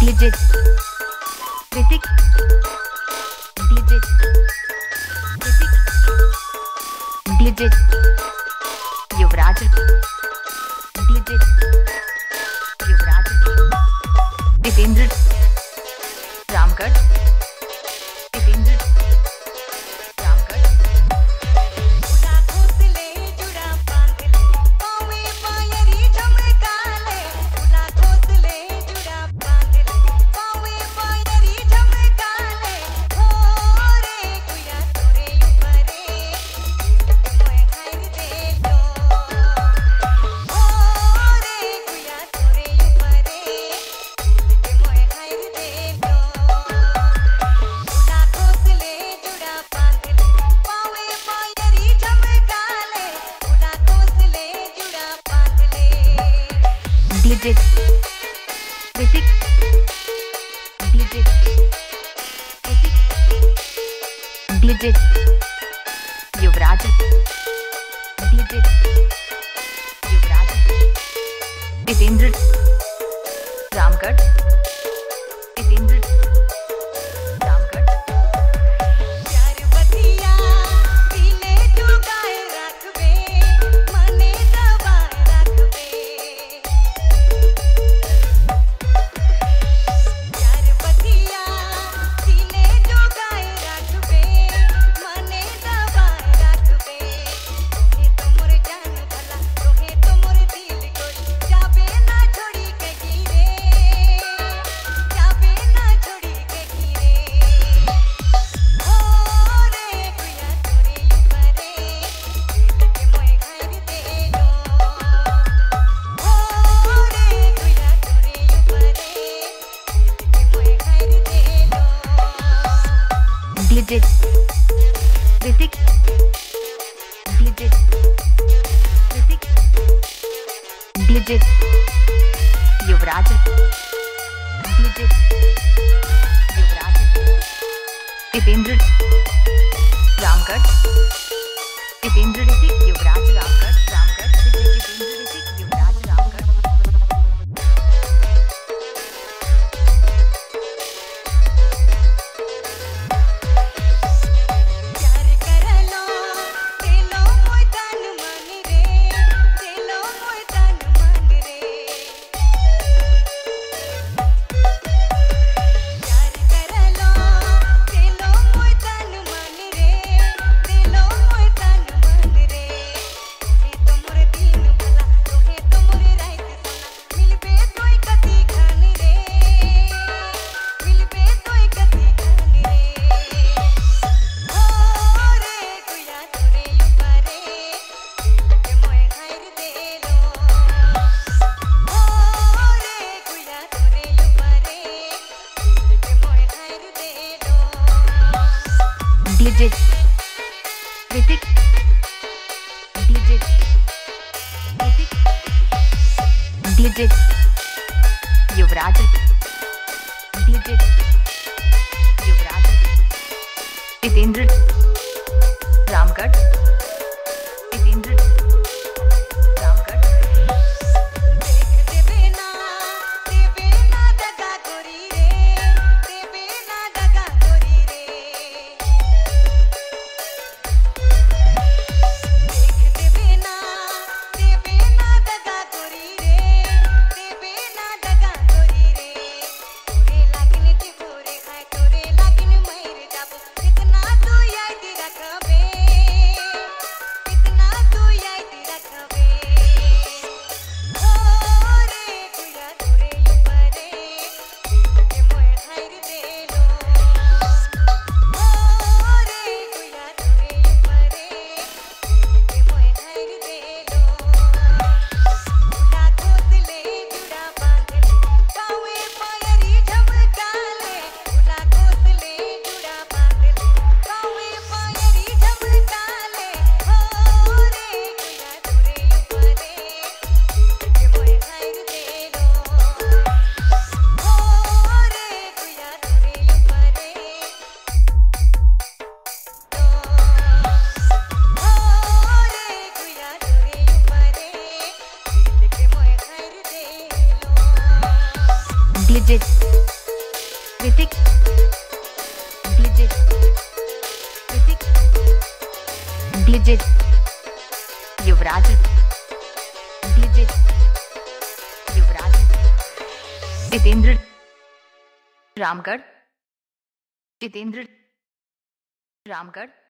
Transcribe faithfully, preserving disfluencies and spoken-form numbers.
DJ Hrithik DJ Hrithik DJ Yuvraj DJ Yuvraj Jitendra Ramgarh Jitendra Ramgarh DJ Hrithik DJ Hrithik DJ Yuvraj DJ Yuvraj Jitendra Ramgarh Jitendra Ramgarh DJ Hrithik DJ Hrithik DJ Yuvraj DJ Yuvraj Jitendra Ramgarh Jitendra Hrithik Yuvraj Ramgarh Ramgarh Jitendra Hrithik Yuvraj Ramgarh DJ Hrithik DJ Hrithik DJ Yuvraj DJ Yuvraj Jitendra Ramgarh Jitendra Ramgarh DJ Hrithik DJ Hrithik DJ Yuvraj DJ Yuvraj Jitendra Ramgarh Jitendra Ramgarh